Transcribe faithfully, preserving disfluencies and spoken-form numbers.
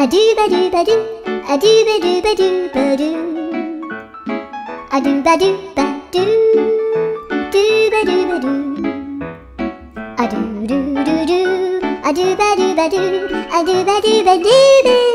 A do ba do ba do, a do ba do ba do ba do. A do ba do ba do, do ba do ba do. A do do do do, a do ba do ba do, a do ba do ba do do.